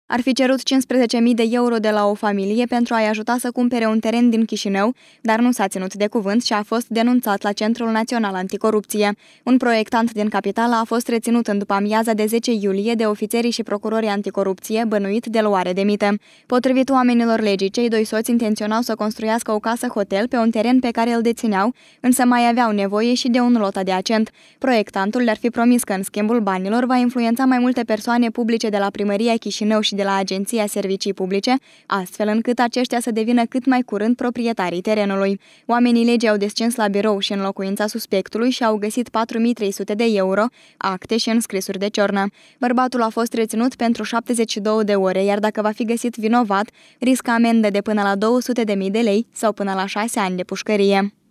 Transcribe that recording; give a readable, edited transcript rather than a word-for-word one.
Ar fi cerut 15.000 de euro de la o familie pentru a-i ajuta să cumpere un teren din Chișinău, dar nu s-a ținut de cuvânt și a fost denunțat la Centrul Național Anticorupție. Un proiectant din capitală a fost reținut în după-amiaza de 10 iulie de ofițerii și procurorii anticorupție, bănuit de luare de mită. Potrivit oamenilor legii, cei doi soți intenționau să construiască o casă-hotel pe un teren pe care îl dețineau, însă mai aveau nevoie și de un lot adiacent. Proiectantul le-ar fi promis că, în schimbul banilor, va influența mai multe persoane publice de la Primăria Chișinău și de la Agenția Servicii Publice, astfel încât aceștia să devină cât mai curând proprietarii terenului. Oamenii legii au descins la birou și în locuința suspectului și au găsit 4.300 de euro, acte și înscrisuri de ciornă. Bărbatul a fost reținut pentru 72 de ore, iar dacă va fi găsit vinovat, riscă amendă de până la 200.000 de lei sau până la 6 ani de pușcărie.